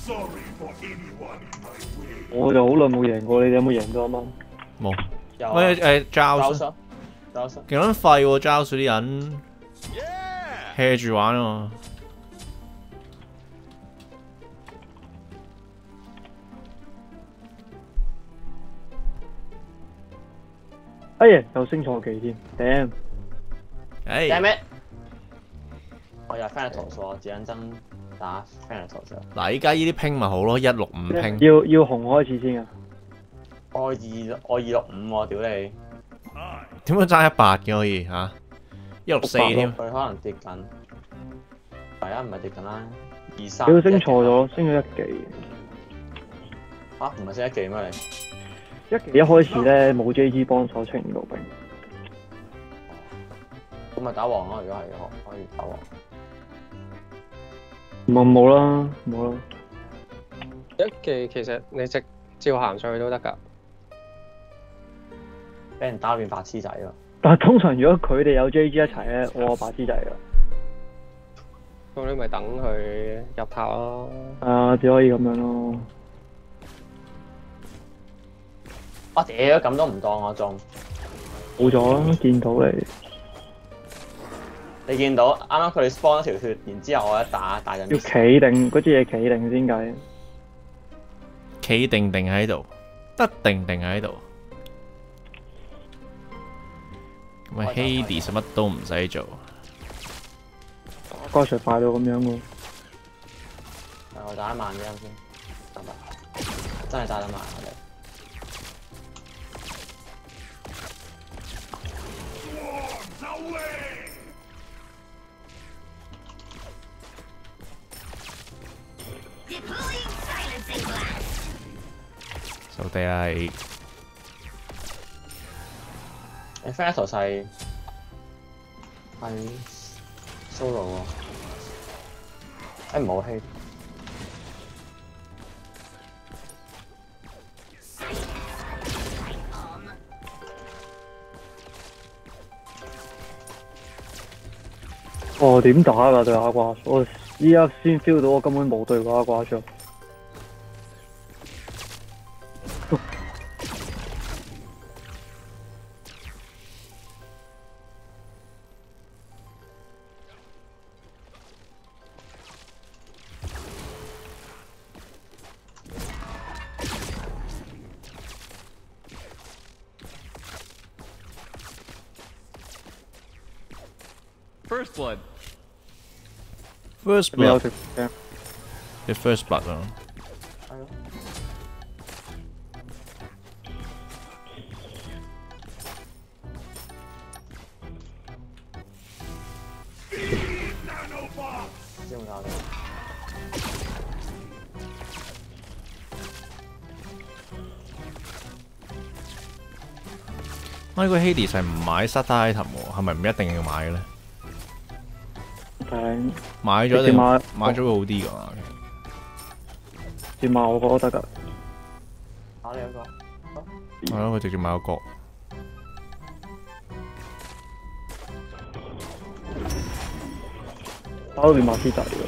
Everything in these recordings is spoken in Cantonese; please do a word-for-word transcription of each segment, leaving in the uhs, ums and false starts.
我就好耐冇贏過，你哋有冇贏過啊？啱冇。 有喂誒 Joust， Joust， 幾撚廢喎 Joust 啲人 hea 住玩啊！ 哎呀，又升錯技添，頂！ 誒 damn it！我又 Thanatos 喎，只撚爭打 Thanatos。 嗱，依家依啲拼咪好咯，一六五拼。 要要紅開始先啊！ 我二我二六五喎，屌你！ 點解爭一百嘅可以嚇？一六四添。 佢可能跌緊，係啊，唔係跌緊啦，二三。 屌升錯咗，升咗一技。 嚇，唔係升一技咩你？ 一期一開始咧冇 J G 幫手清唔到兵， 咁咪打王咯。如果係可以打王， 冇冇啦冇啦。 一技其實你直照行上去都得㗎， 俾人打變白痴仔咯。 但係通常如果佢哋有 J G 一齊咧，我係白痴仔㗎。 咁你咪等佢入塔咯。 啊，只可以咁樣咯。 我屌咁都唔當我中， 冇咗啦，見到你。 你見到啱啱佢哋 spawn 一條血，然之後我一打打緊。 要企定嗰支嘢企定先計。 企定定喺度，得定定喺度。咁啊 Hades 乜都唔使做。 瓜場快到咁樣喎。 我打得慢啲先，得唔得？真係打得慢我哋。 手地係。 你 Thanatos 係係 solo 喎，誒唔好氣。 哦，點打㗎對阿瓜？我依家先 feel 到我根本冇對過阿瓜出。 First blood. First blood. The first blood 啊。 係咯。知唔知我？ 我呢個 Hades 係唔買 starter item 喎，係咪唔一定要買嘅咧？ 係買咗定買買咗會好啲㗎？ 直接買我覺得得㗎。 打你一個。 係咯，佢直接買個角。 打到變馬斯仔㗎。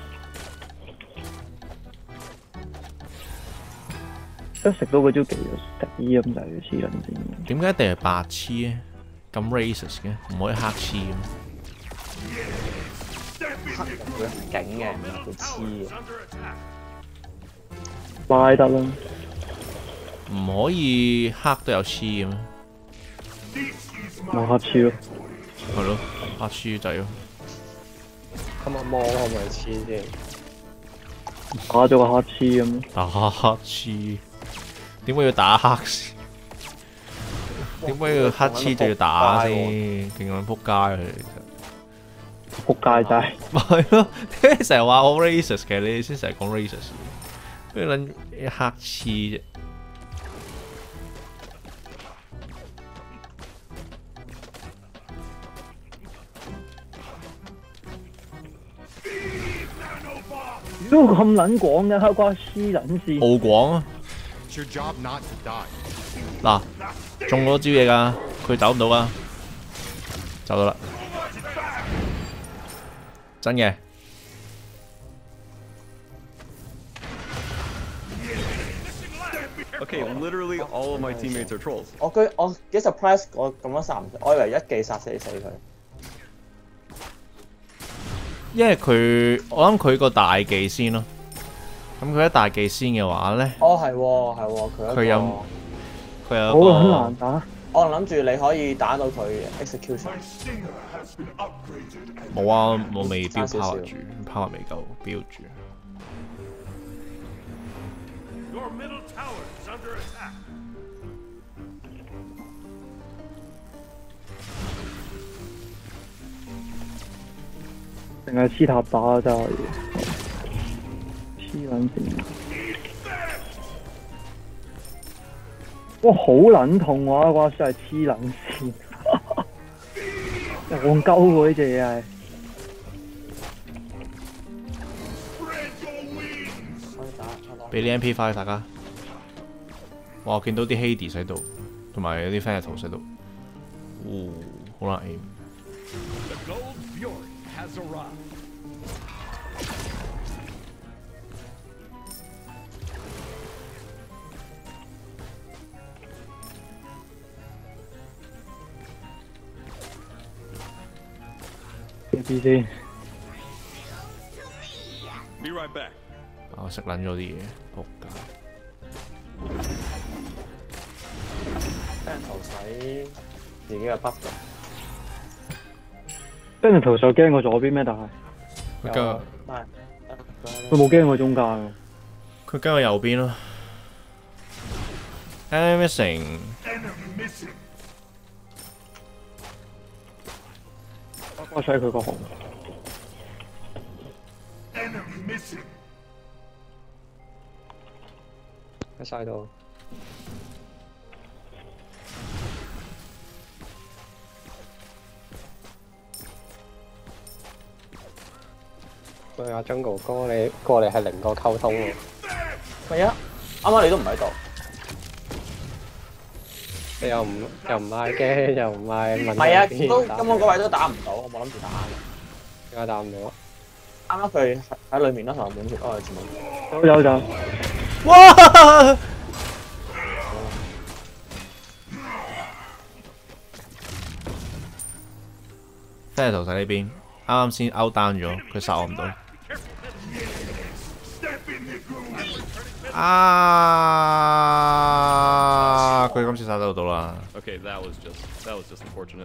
一食到嗰招技就死咁滯，黐撚線。 點解一定係白痴咧？咁 racist 嘅，唔可以黑痴嘅。 黑人佢係勁嘅，唔係佢黐嘅。 拉得啦。 唔可以黑都有黐嘅咩？ 冇黑黐咯。 係咯，黑黐仔咯。 咁啊望可唔可以黐先？ 打咗個黑黐咁。 打黑黐。點解要打黑先？點解要黑黐就要打先？勁撚撲街啊！其實撲街仔。 咪係咯，點解成日話我 racist 嘅？你哋先成日講 racist， 咩撚黑黐啫？ 屌咁撚廣嘅黑瓜黐撚線。 傲廣啊！嗱，中咗招嘢㗎，佢走唔到㗎，走到啦，真嘅。 Okay, literally all of my teammates are trolls. 我居我幾 surprise 我咁樣殺唔死，我以為一記殺死死佢。 因為佢我諗佢個大技先咯。咁佢一大技先嘅話咧， 哦係喎係喎，佢佢有佢有好撚難打。 我諗住你可以打到佢 execution。 冇啊，我未標 power 住 ，power 未夠標住。 Your middle tower is under attack. 淨係黐塔打真係黐撚線。哇！好撚痛喎！嗰個真係黐撚線，戇鳩喎呢隻嘢係。 俾啲 M P 翻大家。哇！我見到啲 Hades 喺度，同埋有啲 Thanatos 喺度。哦，好難 aim。 The Gold Fury has arrived. 知先。 Be right back. 我食撚咗啲嘢，仆街。 俾人頭洗自己嘅 buff。 跟住頭就驚過左邊咩？但係佢跟佢冇驚過中間嘅。 佢跟我右邊咯。Enemy missing。 我睇佢個紅。 喺晒度。喂，阿 Jungle 哥，你過嚟係零個溝通喎。 係啊，啱啱你都唔喺度。 你又唔又唔嗌驚，又唔嗌問。 係啊，都根本嗰位都打唔到，我冇諗住打嘅。 點解打唔到？ 啱啱佢喺裏面咯，同埋滿血哦，前面。 有有有。 哇！真係頭仔呢邊，啱啱先 out down 咗，佢殺我唔到。啊！佢今次殺得到啦。 Okay, that was just that was just unfortunate.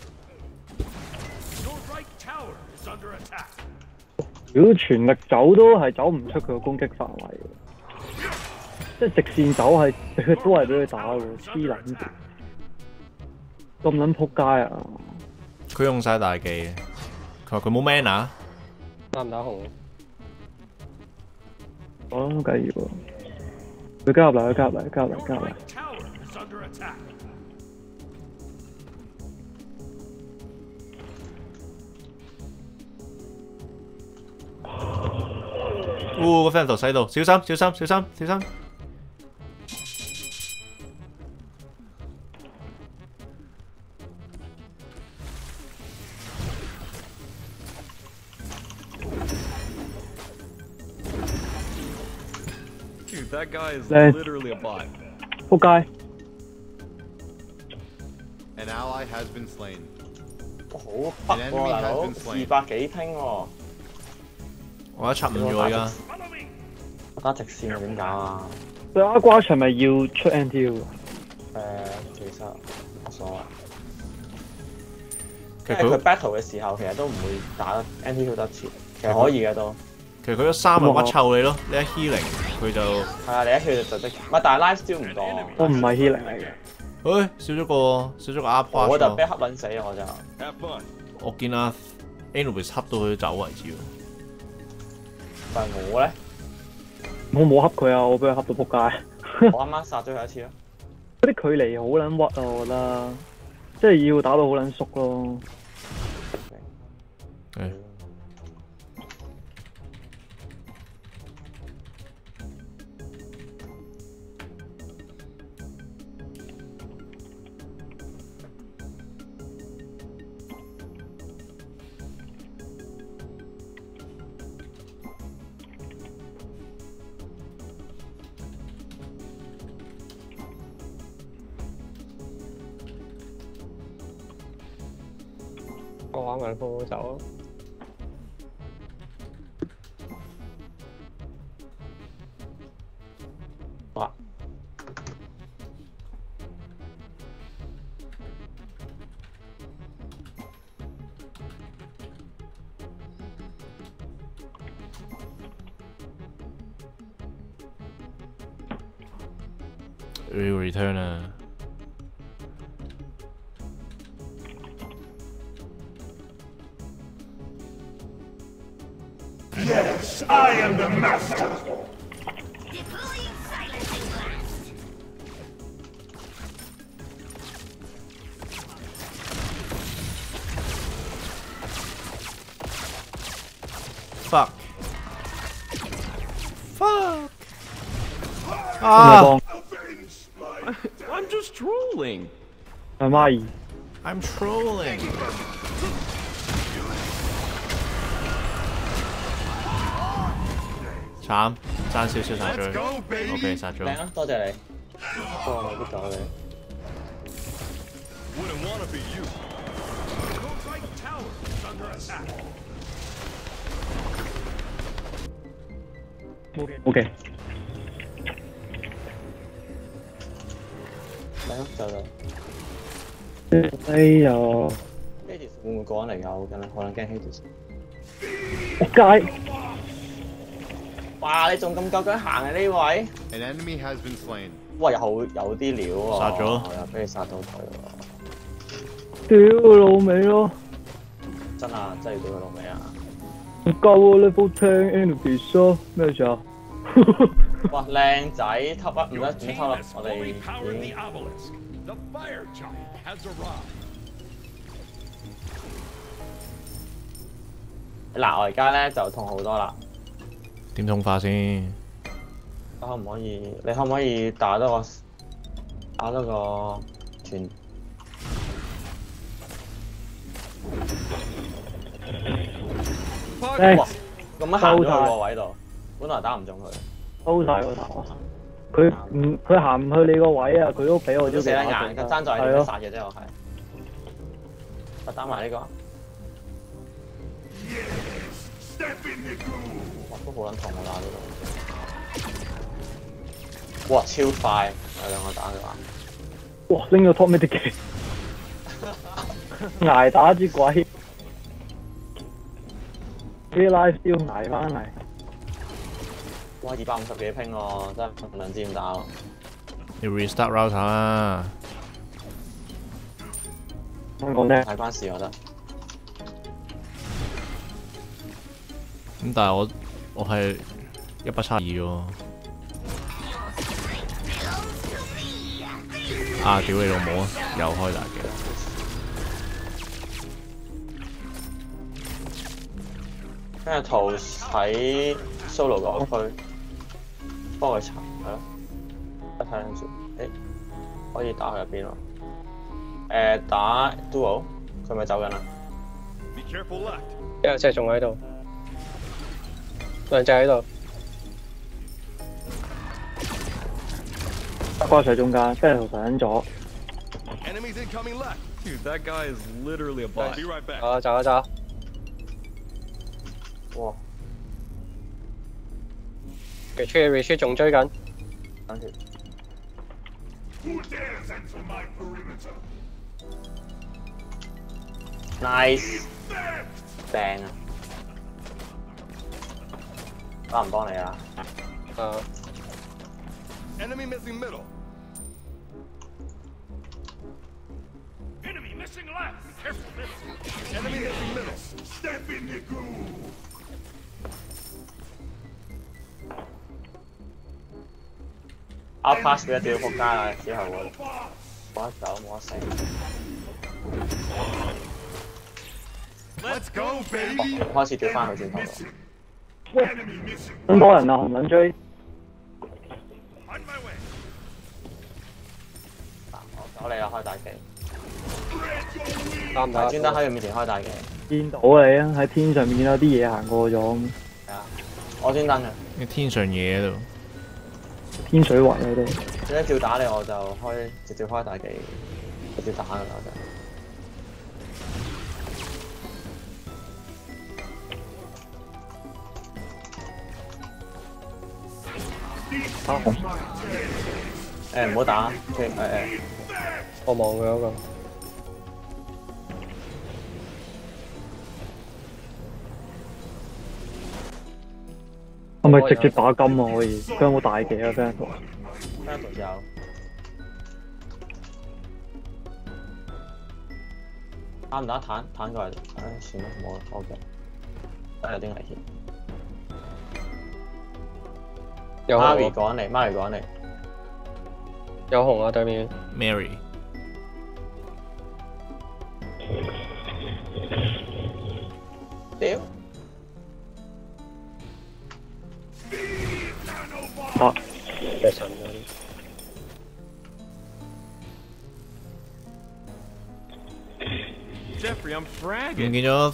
Your right tower is under attack. 如果全力走都係走唔出佢個攻擊範圍嘅，即係直線走係都係俾佢打嘅，黐撚線，咁撚撲街啊！ 佢用晒大技嘅，佢話佢冇 mana。 打唔打紅？ 哦，緊要喎！佢加入嚟，佢加入嚟，加入嚟，加入嚟。 Tower is under attack. 哦，個 friend 頭喺度，小心小心小心小心！ Dude, that guy is Nice. literally a bot. 撲街！ An ally has been slain. 好北喎，大佬，二百幾拼喎。 我一插唔咗而家。 打直線點搞啊？ 對阿瓜係咪要出 N T U 誒，其實冇所謂。 其實因為佢佢 battle 嘅時候，其實都唔會打 N T U 得切，其實可以嘅都。 其實佢嗰三咪屈臭你咯，你一 healing 佢就係啊，你一 heal 就即，唔係，但係 life steal 唔多。 我唔係 healing 嚟嘅。 誒少咗個少咗個 up pass 我就俾恰撚死我就。 Have fun. 我見阿 Anubis 恰到佢走為止喎。 但係我咧， 我冇恰佢啊！我俾佢恰到撲街。 我啱啱殺咗佢一次咯。 嗰啲距離好撚屈啊！我覺得，即係要打到好撚熟咯。 誒。 我玩埋鋪走咯。 哇！ 要 return 啊！ Yes, I am the master. Deploying silencing blast. Fuck! Fuck! 咁啊幫 I'm just trolling. 阿媽兒 ！I'm trolling. 慘，爭少少殺咗 Let's 佢。 go, baby. OK， 殺咗。 靚啊，多謝你。不過我冇咗你。 Wouldn't want to be you. Gold Titan Tower is under attack. O K， 靚啊，就就。 哎呀， Hades 會唔會過緊嚟㗎？我緊可能驚 Hades。 仆街！ 哇！你仲咁夠腳行啊呢位？ An enemy has been slain. 哇！有有啲料喎。 殺咗又俾你殺到佢喎。 屌佢老味咯！ 真啊！真係要屌佢老味啊！ 唔夠啊 level ten enemies 咯，咩事啊？ 哇！靚仔，top up 唔 Your 得，唔 team 得啦！ has 我哋 fully 已 powered 經 the obelisk. The fire giant has arrived. 嗱，我而家咧就痛好多啦。 點痛法先？ 可唔可以？你可唔可以打多個打多個全？ 誒哇！咁樣行咗去個位度，本來打唔中佢。 收晒個頭啊！佢唔佢行唔去你個位啊！佢都俾我都招死得硬，咁爭在係點樣係咯， 殺嘅啫，我係。我打埋呢個， Step in the groove. 哇都好撚痛我打呢個。哇！超快，有兩個打嘅話。 哇！拎咗 top 咩啲技，捱打之鬼，啲 life 雕捱翻嚟。 哇！二百五十幾拼喎，真係唔撚知點打喎。 要 restart router 啦。 香港咧， 睇關事我覺得。 咁但係我我係一百七十二喎。啊！屌你老母啊！又開大嘅。 跟住圖喺 solo 嗰區幫佢查，係咯，一睇兩住，誒可以打去入邊咯。誒打 duo，佢咪走緊啦？ Be careful left. 有隻仲喺度，兩隻喺度。 北瓜水中間，跟住上咗。 Enemies incoming left. Dude, that guy is literally a bot. Be right back. 走啊走啊走！ 哇！ retreat retreat 仲追緊， 等住， Who dares enter my perimeter? nice， There. 正啊！幫唔幫你啊？ 啊 Enemy missing middle. Enemy missing left. Be careful this. Enemy missing middle. Step in the groove. 我 pass 俾一屌仆街啦，之後會冇得走冇得死。 Let's go, baby. 開始調翻去轉頭度。 Enemy missing. 咁多人啊，唔撚追。 On my way. 嗱，我走你啦，開大技。 打唔打？ 專登喺佢面前開大技。 見到你啊！喺天上面見到啲嘢行過咗， 係啊，我專登嘅。 啲天上嘢喺度。 天水圍喺度。 總之照打你我就開直接開大技，直接打㗎啦我就。 打紅， 誒唔好打，佢誒誒， 我望佢嗰個。 係咪直接打金啊？可以？佢有冇大技啊 f r i e n d 跟住有。打唔打彈？彈過嚟，唉算啦，冇啦，OK。有啲危險。 有 Mary 紅趕嚟，Mary 趕嚟。 有紅啊對面。 Mary。 屌！ 啊！ 嘅神嗰啲。 Jeffrey, I'm 唔 fragging. 見咗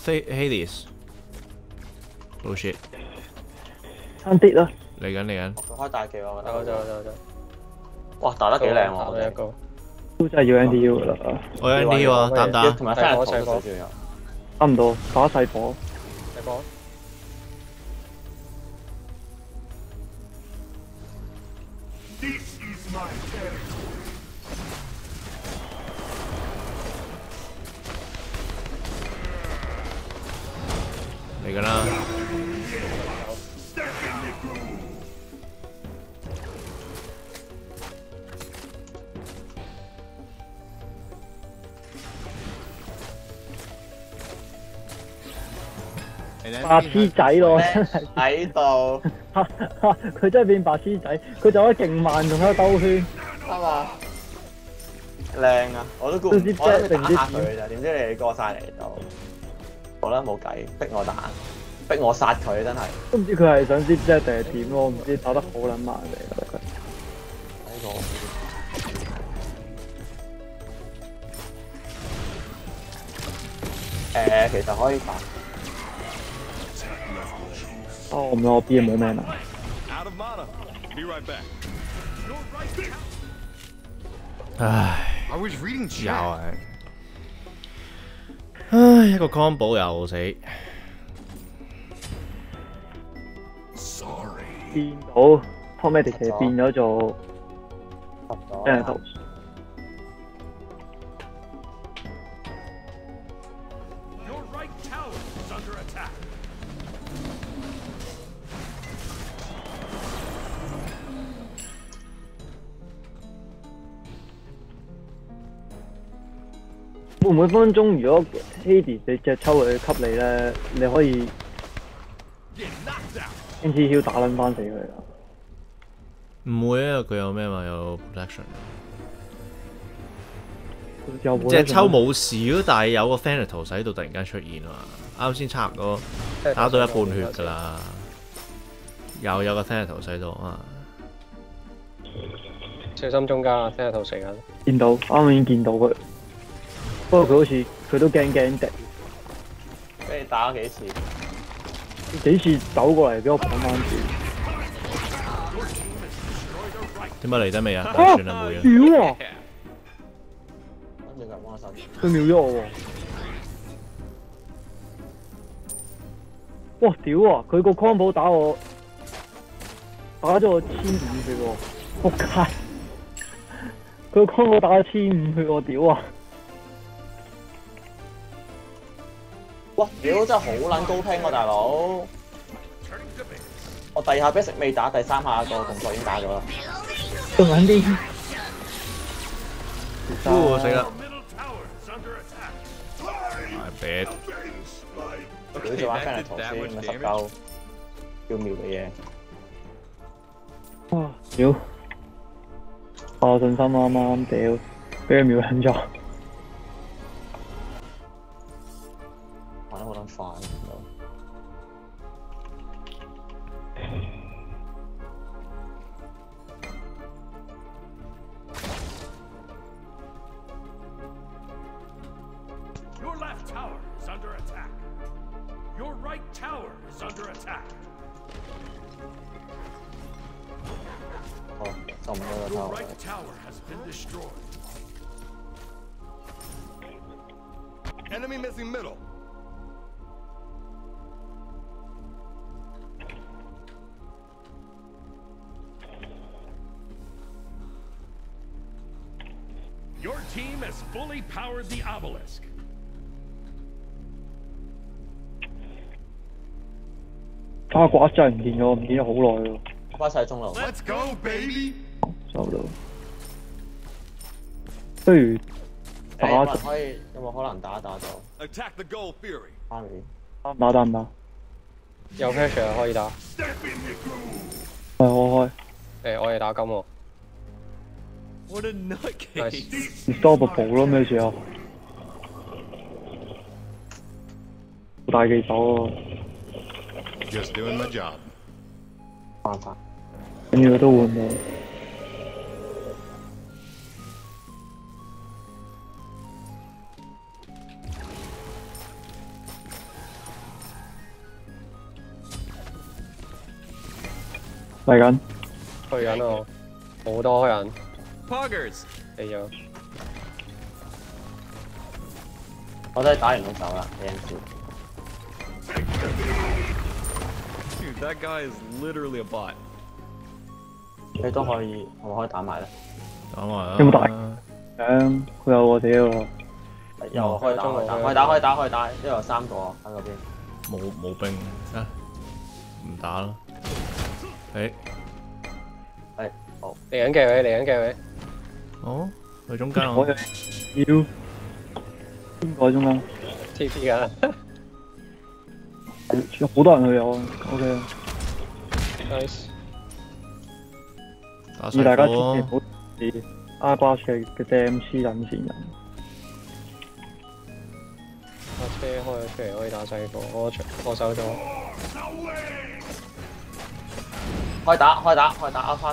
Hades。Oh shit！ 差啲啦， 嚟緊嚟緊。 佢開大技我覺走得。 走走走。 哇，打得幾靚喎！ 打咗一個。 都真係要 N D U 噶啦， 我有 N D 喎，打唔打？ 同埋 f r i e n d 最重要。 差唔多打細火。 細波。 This is my territory. 嚟緊啦！ Step in the groove. 白痴仔咯，真係喺度佢真係變白痴仔，佢走得勁慢，仲喺度兜圈。 啱嘛？靚啊！我都估唔， 都知我諗住定知打下佢咋，點知你哋過晒嚟到，好啦冇計，逼我打，逼我殺佢真係。 都唔知佢係想接 Z 定係點咯，唔知打得好撚慢嚟覺得佢。 呢個誒，其實可以打。 哦，唔係我 B 冇咩啦。 Out of mana. Be right back. 唉， I was reading 又 chat. 係，唉，一個 combo 又死。 Sorry. 變到 Tomatic 其實變咗做 Thanatos。 Your right tower is under attack. 會唔會分分鐘如果 Hades 你隻抽佢吸你咧，你可以 Get knocked out. N T Heal 打撚翻死佢啦？ 唔會啊，佢有咩嘛？有 protection。 有冇隻抽冇事咯，但係有個 Thanatos 喺度突然間出現啊嘛，啱先差唔多打到一半血㗎啦，又有個 Thanatos 喺度啊。 小心中間啊，聽日圖死緊。 見到，啱啱已經見到佢。不過佢好似佢都驚驚地， 俾你打咗幾次？ 幾次走過嚟俾我綁翻住。 點解嚟得未啊？算啦，冇嘢。 屌啊！ 跟住佢幫我手。 佢秒咗我喎！哇！屌啊！佢個 combo 打我，打咗我千五血喎！仆街！佢個 combo 打咗千五血喎！屌啊！ 哇！屌真係好撚高拼喎，大佬！我第二下 basic 未打，第三下個動作已經打咗啦。 仲撚啲。 哦，死啦 Middle tower is under attack. ！I bet。 屌做玩 f a n 圖先，咪十嚿要秒嘅嘢。 哇！屌！爆信心啱啱屌，俾佢秒撚咗。 玩得好撚快，見到。 Your left tower is under attack. Your right tower is under attack. 好，就唔到個 Your 頭。 right tower has been destroyed. Enemy missing middle. Your team has fully powered the obelisk. 花瓜真係唔見咗，唔見咗好耐喎， 巴晒中路。 Let's go, baby! 收到。不如打誒咗可以有冇可能打一打到 Attack the gold fury. 翻嚟？ 打打唔打？ 有 pressure 可以打。 Step in the groove. 係我開。 誒，我哋打金喎。 What a nutcase. Nice. Unstoppable 咯，咩事啊？好大技手啊！ Just doing my job. 辦法。 跟住都換到。嚟緊。 去緊啊！好多人 Poggers. 嚟咗。 我都係打完都走啦 ，A M C。 Dude, that guy is literally a bot. 你都可以，係咪可以打埋咧？ 打埋啦。 有冇大誒，佢有我哋喎。 又可以打，可以打，可以打，可以打，可以打，因為有三個喺嗰邊。 冇冇兵啊！唔打啦。誒， 係，好。 嚟緊嘅位，嚟緊嘅位。 哦，去中間我喎。 要邊個中間？ T P 㗎。 有好多人去啊 ，OK。 Nice。 打而大家千祈細唔好似 I 巴嘅嘅 D M C 等線人。 架車開咗出嚟可以打細個，我我手咗。 可以打，可以打，可以打 Alpha。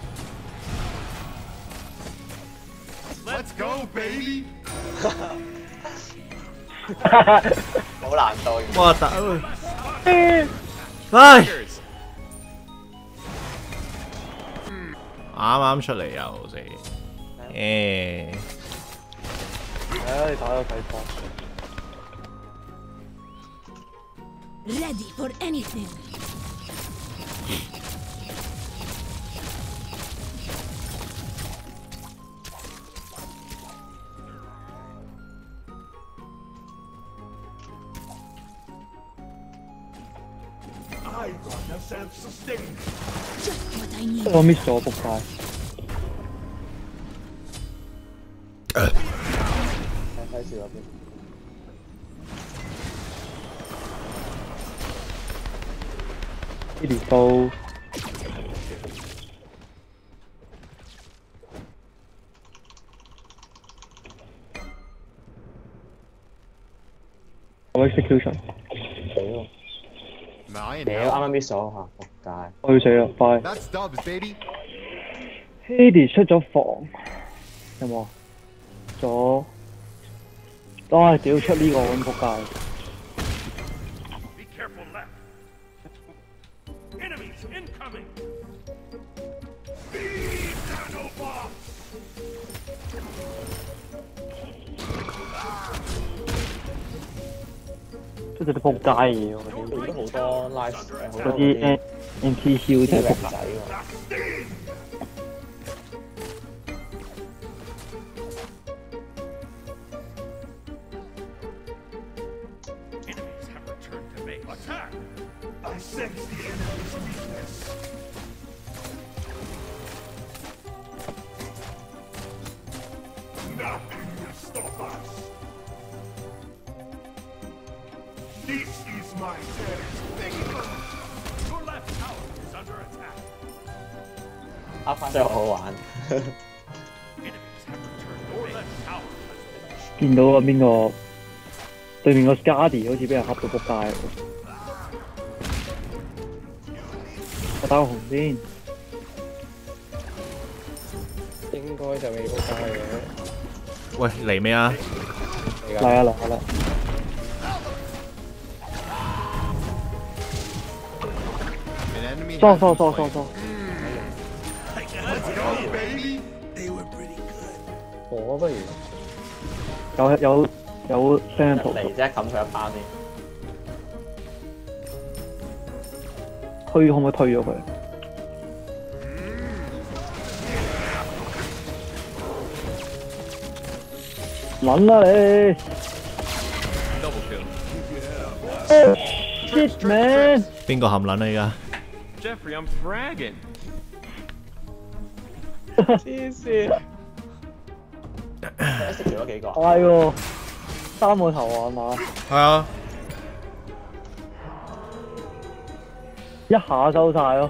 Let's go, baby! 好難度。 哇！打佢。唉！ Poggers. 啱啱出嚟又死。誒， 係啊，你打咗睇法。 Ready for anything. I got self-sustained. Just what I need. 我 miss 咗，仆街。 睇睇住嗰邊。 呢條刀我 execution， 死喎！ Mine 屌，啱 now. 啱 miss 咗嚇，仆街！ 我要死啦，快 That's dubs, baby. ！Hades 出咗房，有冇啊？咗，唉，屌出呢個咁仆街！ Be careful left. Enemies incoming. Speed nanobots. 出咗啲仆街嘢喎， 佢都好多 live 誒好嗰多啲 N N P C 真係仆街。 仔喎。 Enemies have returned to base. Attack. I sense the enemy's weakness. Nothing will stop us. This is my territory. Your left tower is under attack. Alpha 真係好玩。 Enemies have returned to base. Your left tower has been destroyed. 見到啊邊個對面個 Skadi 好似俾人恰到仆街喎。我打個紅先。 應該就未仆街嘅。 喂，嚟未啊？ 嚟嚟啊嚟啊嚟！ An enemy 疏 has 疏 been 疏 slain. 疏疏。 Let's go, baby! 我不如有有有 send 圖嚟啫，冚佢一巴先。 推可唔可以推咗佢？ 撚啦你 double kill。 ！shit man！ 邊個含撚啊而家？ Jeffrey, I'm fragging. 黐線。食咗幾個？ 係喎，三個頭啊嘛， 係啊， 一下收晒咯。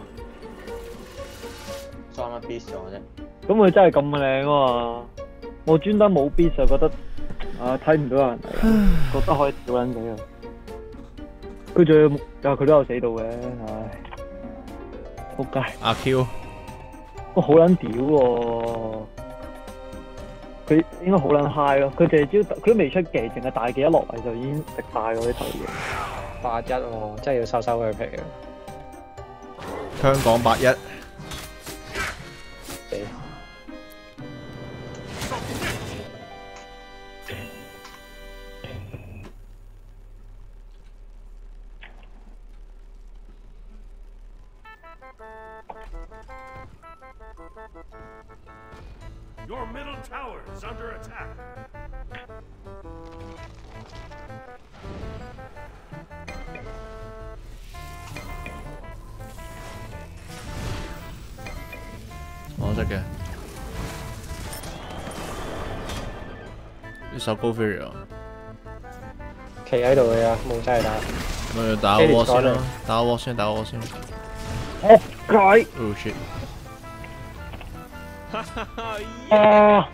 裝乜 beat 咗啫？ 咁佢真係咁靚啊嘛！我專登冇 beat 就覺得啊睇唔到有人嚟，覺得可以屌撚死佢。佢仲要啊佢都有死到嘅，唉，仆街！ 阿 Q， 哇好撚屌喎！佢應該好撚 high 咯，佢淨係招佢都未出技，淨係大技一落嚟就已經食晒嗰啲頭嘢。 八一喎，真係要收收佢皮啊！ 香港八一。 Your middle tower is under attack. 我識嘅，呢首高飛啊！ 企喺度嘅咋，冇真係打。 咪打個 wall 先啦，打個 wall 先，打個 wall 先。 仆街！ Oh shit！ 啊！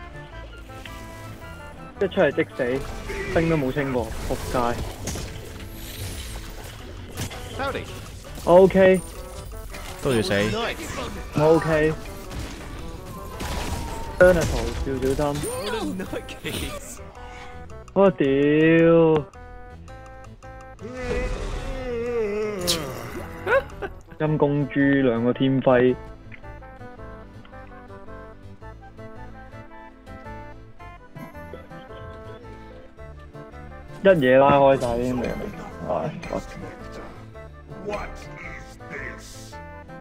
一出嚟即死，升都冇升過，仆街。 Howdy. O K， 都要死。 我 O K。真係圖少小心。 Nutcase. 我屌！陰公豬兩個天輝。 一嘢拉開晒啲命，唉， What is this?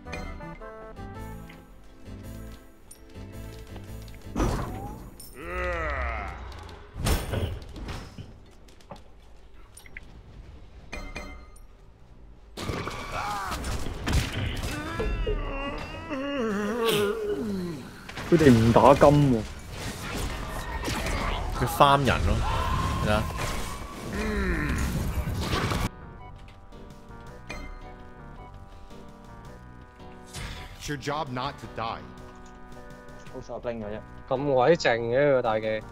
佢哋唔打金喎， 佢翻人咯，睇下。 It's your job not to die. 好手冰嘅啫。 咁鬼靜嘅個大技。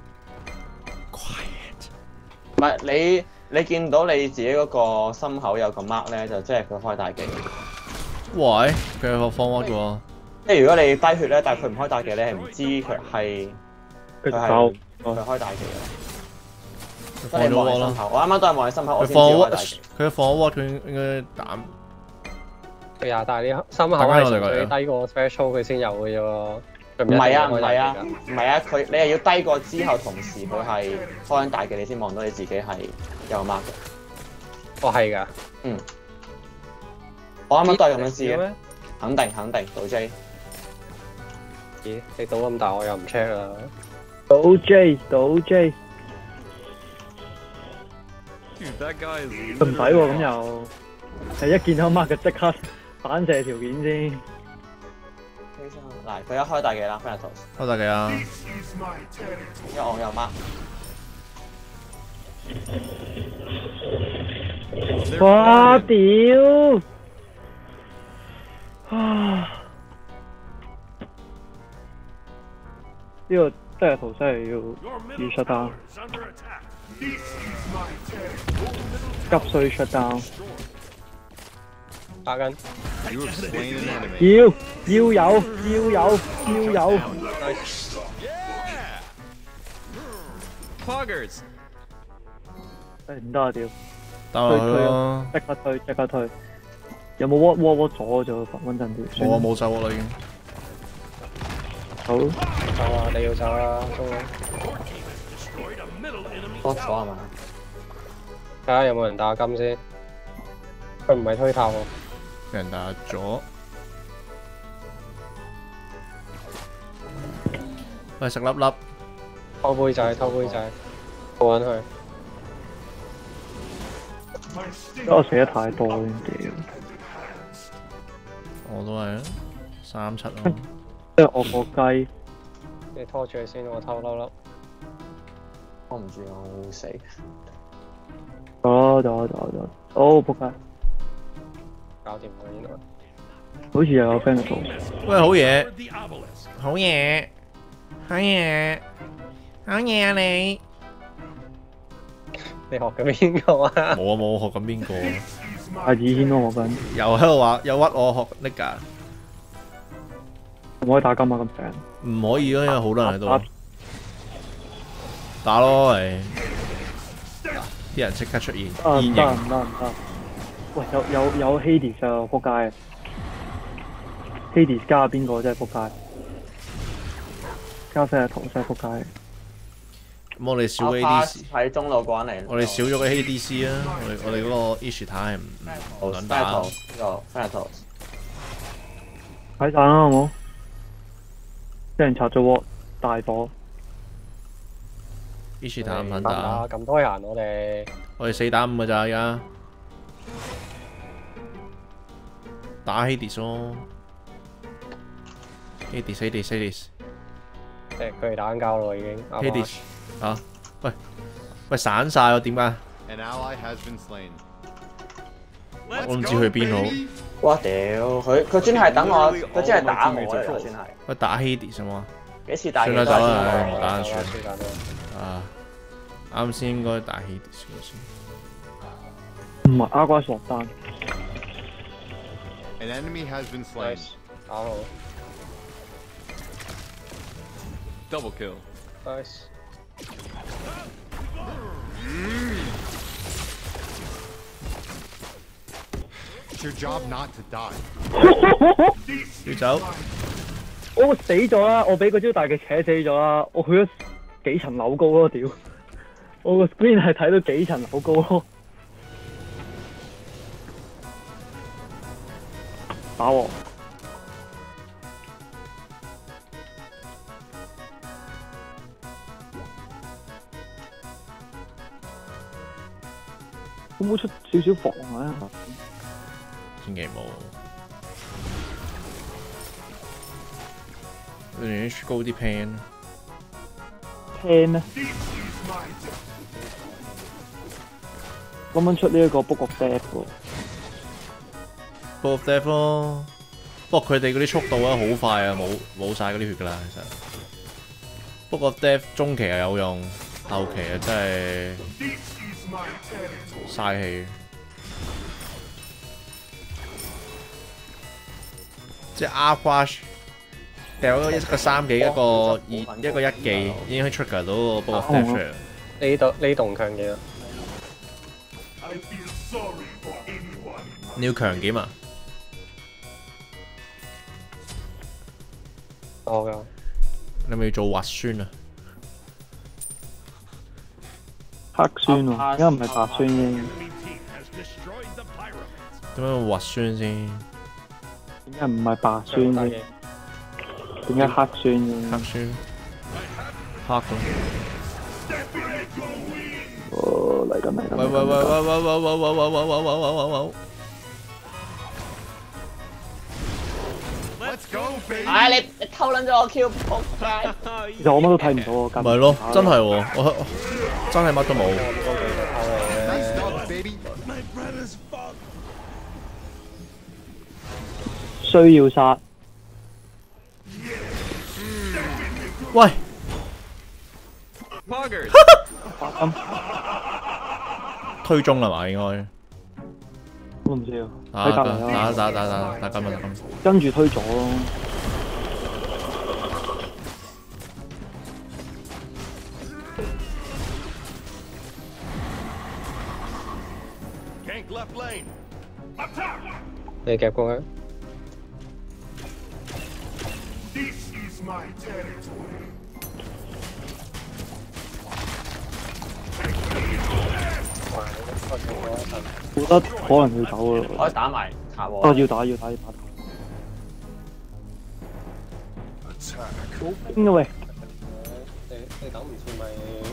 唔係你你見到你自己嗰個心口有個 mark 咧，就即係佢開大技。 喂，佢有個方屈嘅喎。 即係如果你低血咧，但係佢唔開大技，你係唔知佢係佢係佢開大技嘅。 放咗鑊啦！ 我啱啱都係望你心口，我佢放先知開大技。 佢放咗鑊，佢應該膽。 係啊，但係你心口係純粹低過 threshold 佢先有嘅啫喎。唔係啊，唔係啊，唔係啊，佢你係要低過之後，同時佢係開緊大技，你先望到你自己係有 mark 嘅。 哦，係㗎。 嗯。我啱啱都係咁樣試嘅。肯定肯定，到 J。 咦？你賭咁大，我又唔 check 啦。 賭 J， 賭 J。 Dude, that guy is 唔使喎，咁又係一見到 mark 就即刻反射條件先。 嗱，佢一開大技啦 ，Thanatos。 開大技啊！ 因為我有 mark。 哇！屌！啊！呢個真係圖真係要要 shut down。 急需 shut down。 打緊。 You have slain an enemy. 要要有要有要有。 Poggers. 誒唔得啊屌！ 打落去咯。 即刻推即刻推。有冇 what what what 咗就穩陣啲。 冇啊冇走啦已經。 好。 走啊！你要走啦，中佬。 多咗係嘛？ 睇下有冇人打金先。佢唔係推塔喎。 俾人打咗。喂，食粒粒。 偷杯仔，偷杯仔，過緊去。 因為我死得太多呢啲。 我都係啊，三七咯。 即係我個雞。 你拖住佢先，我偷粒粒。 我唔知我會死。 走走走走，哦仆街！ 搞掂啦，原來。 好似又有 friend 喺度。 喂，好嘢， The obelisk. 好嘢，好嘢，好嘢啊你！ 你學緊邊個啊？ 冇啊冇，學緊邊個？ 阿子軒咯，我緊。 又喺度話，又屈我學 Nick 啊！ 唔可以打金啊咁正。 唔可以啊，因為好多人喺度。打咯，係。啲人即刻出現。 啊唔現形。 得唔得唔得！喂，有有有 Hades 啊，仆街！Hades 加邊個真係仆街？加西亞圖真係仆街。 咁我哋少咗 A D C， 喺中路過嚟。 我哋少咗個 A D C 啊！我哋我哋嗰個 Ishita 係唔唔撚打。 呢個 Phantos。 睇晒啦，好冇？俾人拆咗鑊，大火。 Ishita 唔撚打。 咁多人我哋。 我哋四打五㗎咋而家。打 Hades 咯 ，Hades Hades Hades。 誒，佢哋打緊交咯已經。 Hades 啊，喂喂散晒喎，點解？ An ally has been slain. 我唔知去邊好。 哇屌！佢佢專係等我，佢專係打我嚟㗎，先係。 喂，打 Hades 啊嘛。 幾次打？ 算啦，走啦，唔打算。 啊，啱先應該打 Hades 先。 唔係阿瓜索丹。 An enemy has been slain. 打好。 Double kill. Nice. It's your job not to die. 要走。 我死咗啦！我俾嗰招大嘅扯死咗啦！我去咗幾層樓高咯，屌！我個 screen 係睇到幾層樓高咯。打我！有冇出少少防啊？ 千祈冇。你寧願出高啲 pan。 pan 咩？咁樣出呢一個 Book of Death 喎。 Book of Death 咯，不過佢哋嗰啲速度咧好快啊，冇冇曬嗰啲血㗎啦，其實。Book of Death 中期係有用，後期啊真係嘥氣。即係 Aquash 掉咗一個三技，一個二一個一技，已經可以 trigger 到個 Book of Death 出嚟。 呢度呢棟強嘅。 你要強檢啊？ 我㗎。 你咪要做核酸啊？ 黑酸喎，而家唔係白酸啫。 點解核酸先？ 點解唔係白酸啫？點解黑酸啫？ 黑酸，黑咁。 哦，嚟緊嚟緊！ 喂喂喂喂喂喂喂喂喂喂喂喂喂喂喂！ 唉，你你偷撚咗我 Q， 仆街！ 其實我乜都睇唔到喎， 咪係咯，真係喎，我真係乜都冇。 Nice dog, baby. 需要殺。 喂！推中啦嘛，應該。 我唔知啊。 打打打打打打打金啊！打金。 跟住推咗咯。 Gank left lane. Attack! 你夾過佢。 This is my territory. 我覺得可能要走咯。 可以打埋卡喎。 哦，要打要打要打。好邊嘅喂？ 你你等唔住咪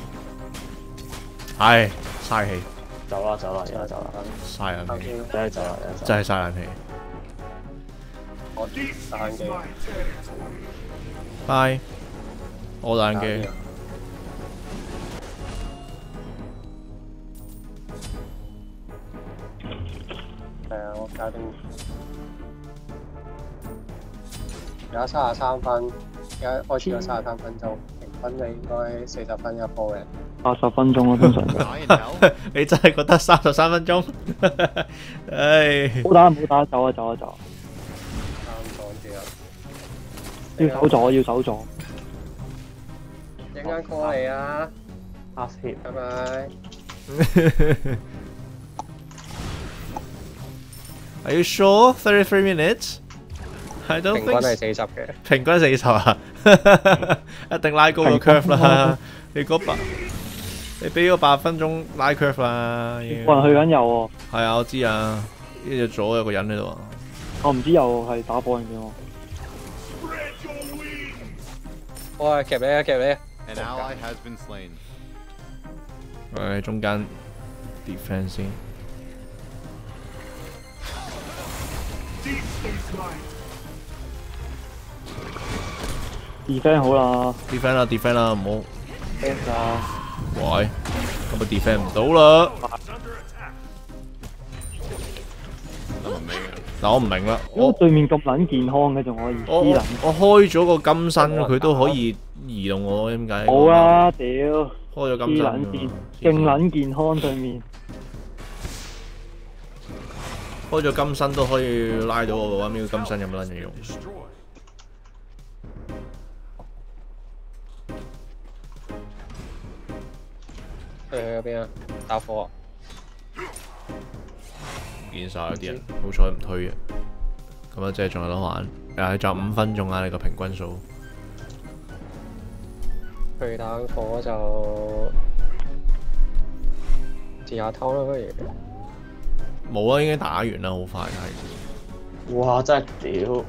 唉，嘥氣， 走啦走啦，而家走啦， 嘥冷氣， 真係走啦，而家走。 真係嘥冷氣。 我打緊機。 拜，我打緊機。 係啊，我搞掂。而家三十三分，而家開始咗三十三分鐘，平均就應該四十分一波嘅。 八十分鐘咯，通常。 Die in hell? 你真係覺得三十三分鐘？唉， 唔好打唔好打，走啊走啊走！ 啱講啲啊！ 要守咗要守咗。 一陣間 call 你啊！ Half hit， 拜拜。 Are you sure? Thirty-three minutes? I don't 平均 think 係 so. 四十嘅。 平均四十啊，一定拉高個 curve 啦。你嗰八，你俾個八分鐘拉 curve 啦。 有人去緊右喎。 係啊，我知啊。呢隻左有個人喺度啊。 我唔知右係打波定點喎。 喂，夾你啊，夾你啊！ An ally has been slain. 我喺中間 defend 先。 defend 好啦 defend 啦 defend 啦，唔好。 defend 啊！ 喂，咁咪 defend 唔到啦。但我唔明啦， 如果我對面咁撚健康嘅，仲可以我我黐撚。 我開咗個金身，佢都可以移動我，點解？ 好啊，屌！ 開咗金身黐撚線，勁撚健康對面。 開咗金身都可以拉到我嘅話，呢個金身有乜撚嘢用？ 佢去嗰邊啊？打火啊！ 唔見晒啲人，好彩唔推嘅。咁啊，即係仲有得玩。誒，仲有五分鐘啊！你個平均數。 佢打火就自下偷啦，不如。 冇啊，已經打完啦，好快係。 哇！真係屌，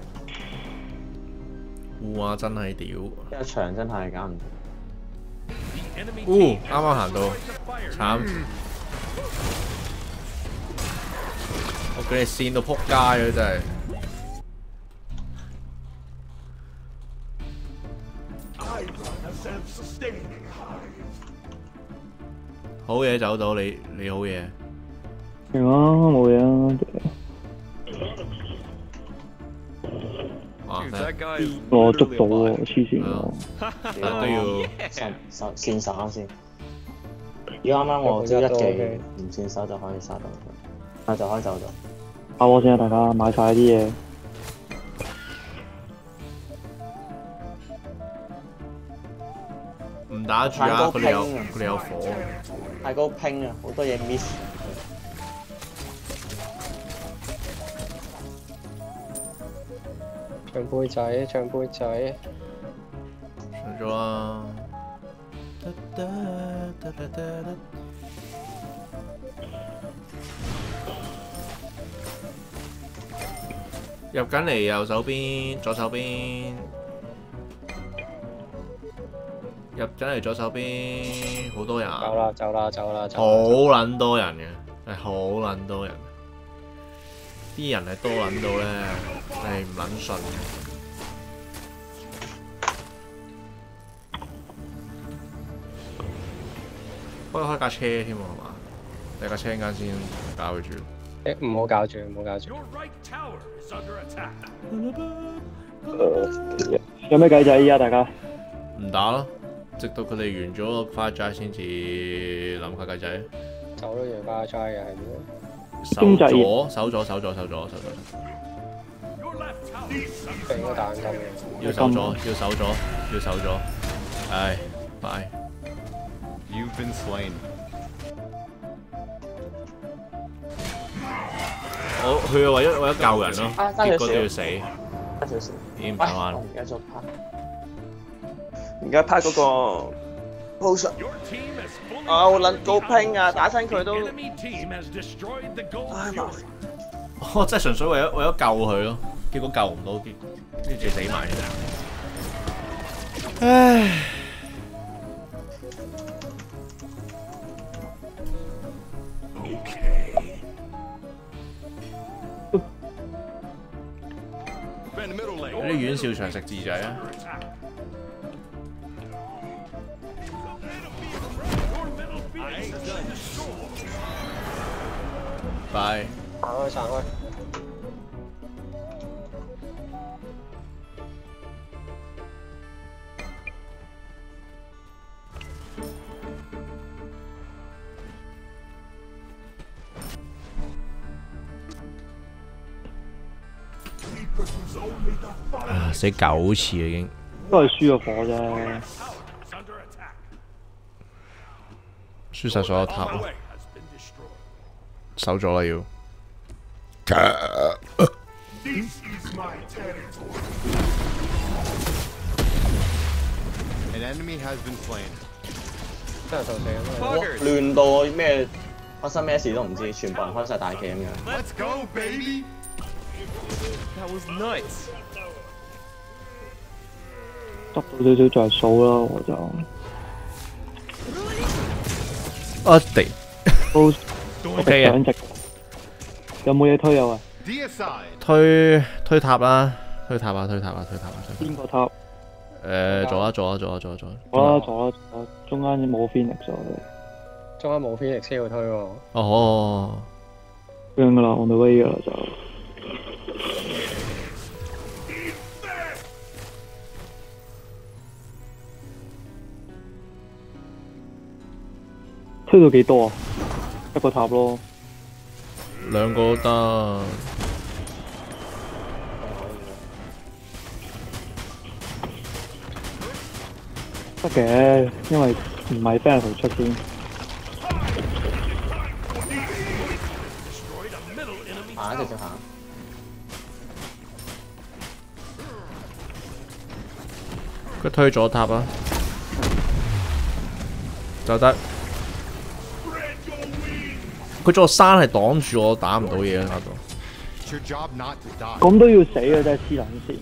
哇！真係屌。 呢一場真係搞唔掂。 哦，啱啱行到，慘！我俾你跣到撲街啊！真係。好嘢走到你，你好嘢。 係啊，冇嘢啊。 哇！ 我捉到喎，黐線喎。 都要手手線手先。如果啱啱我招一技唔線手就可以殺到佢，啊就可以走咗。 打我先啊，大家買晒啲嘢。 唔打住啊！佢哋有佢哋有火。 太高拼啊！好多嘢 miss。 長杯仔，長杯仔。 上咗啦。入緊嚟右手邊，左手邊。入緊嚟左手邊，好多人。 走啦，走啦，走啦，走好撚多人嘅，係好撚多人。啲人係多撚到咧，你唔撚信。開開架車添喎，係嘛？你架車陣間先搞佢住。 誒，唔好搞住，唔好搞住。 Your right tower is under attack. 誒，有咩計仔依家大家？ 唔打咯，直到佢哋完咗個花齋先至諗下計仔。 走都完花齋嘅係點？ 守咗，守咗，守咗，守咗，守咗。 Your left tower is under 俾個彈金嘅。 要守咗，要守咗，要守咗。唉，拜。 You've been slain. 我佢係為咗為咗救人咯， 啊爭結少少果都要死， 一小時。 已經唔使玩啦我。而家做 part，而家 part 嗰個 potion。 Your team has fully 啊！好撚高拼啊，打親佢都。 enemy team has destroyed the gold 唉 fury. 我真係純粹為咗為咗救佢咯，結果救唔到，結跟住死埋。唉， Defend middle 有 lane. 啲阮兆祥食字仔啊！ I ain't done destroyed. 拜。 行開散開。 啊！死九次啦已經。 都係輸咗火啫。 Tower is under attack. 輸晒所有 On 塔 my 啊， way has been destroyed. 守咗啦要。 This is my territory. An enemy has been slain. 真係到死咁樣。 哇亂到咩發生咩事都唔知，全部人開晒大旗咁樣。 Let's go, baby! That was nuts. 得到少少着數啦，我就。 啊地都 ，O K 嘅， 兩隻。有冇嘢推有啊？ Deicide! 推推塔啦，推塔啊，推塔啊，推塔啊，推塔。 邊個塔？ 誒，做啦，做啦，做啦，做啦，做啦。 左啦，左啦，左啦，中間冇 Phoenix 喎。 中間冇 Phoenix 先要推喎。 哦， 咁樣噶啦，on the way 噶啦就。推到幾多啊？一個塔咯。 兩個都得。 得嘅，因為唔係 f a n 出先。 Destroyed a middle enemy 行一直 tower. 接行。 佢推咗塔啊，就得。佢座山係擋住我，打唔到嘢啊！打到。 It's your job not to die. 咁都要死嘅真係黐撚線。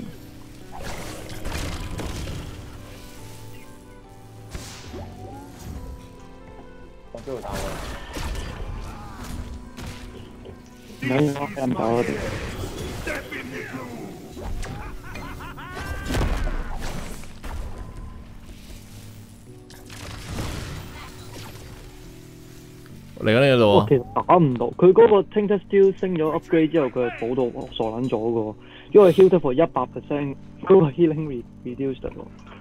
我機會打我。 唔緊要，俾人搞我哋。 嚟緊呢度啊！ 我其實打唔到，佢嗰個 Tainted Steel 升咗 upgrade 之後，佢係補到我傻撚咗嘅喎，因為 heal for 一百 percent，嗰個 healing re reduced 喎。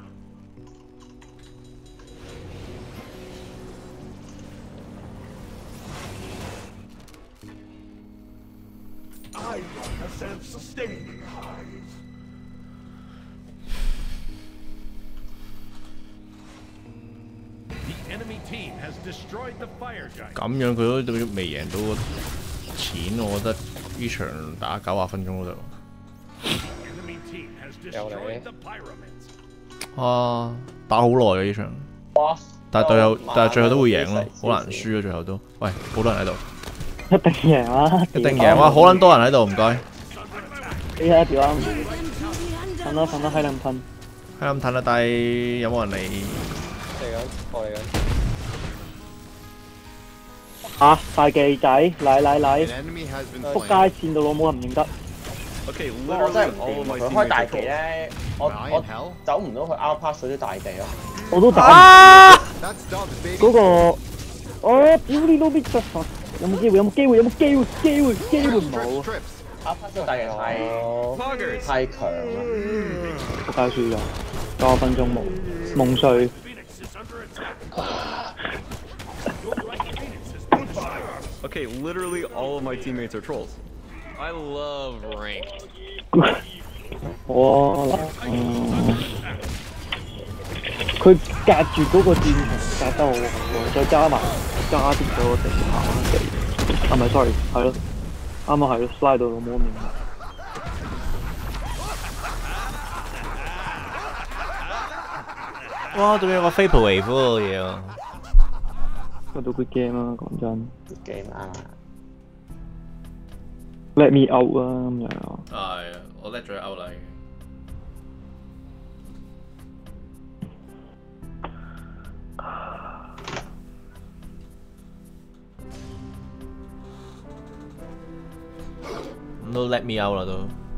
I run a self-sustaining hive. The enemy team has destroyed the fire giant. 咁樣佢都未贏到錢，我覺得呢場打九十分鐘都得。 The enemy team has destroyed the pyramids. 啊，打好耐嘅呢場， 哇！ 但係隊友哦但係最後都會贏咯，好慢難輸啊！最後都，喂，好多人喺度， 一定贏啦！ 一定贏！哇，好撚多人喺度，唔該。 你睇下條啱， Leave them to the 噴啦噴啦，閪撚噴！ 係咁褪啦，但係有冇人嚟？ 嚟緊，我嚟緊。 嚇大技仔，嚟嚟 An 嚟！ enemy has been 仆 slain. 街線到老母唔認得。 Okay, 我真係 literally 唔 all of 掂， my 佢開大 teammates 旗 are told. 咧，我 Die 我 in hell? 走唔到去 out pass 嗰啲大地咯。 我都打啊！ That's dubs, baby. 嗰個，我屌你老味實實，有冇機會？有冇機會？有冇機會？機會機會 Trips, 冇 trips,。trips. out pass 嗰啲大地太哦， Poggers. 太強啦。 仆街輸咗，九分鐘冇夢碎。 Phoenix is under attack. Your right Phoenix has been destroyed. Okay, literally all of my teammates are trolls. I love ranked. 我嗱，嗯，佢隔住嗰個戰場隔得好好，再加埋加跌咗個地下地，啊唔係 sorry， 係咯，啱啱係咯 slide 到老母面。 哇！仲有個 Vaporwave 嗰個嘢啊！ 嗰度 good game 啦，講真。 game 啊！ Let me out 啊咁樣。 係啊，我叻咗 out 啦。咁都 let me out 啦都。